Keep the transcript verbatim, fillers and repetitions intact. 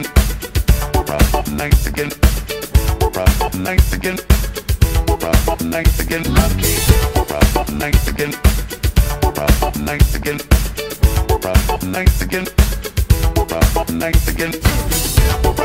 nights again, rough nights again, rough nights again, rough nights again, rough nights again, rough nights again, rough nights again.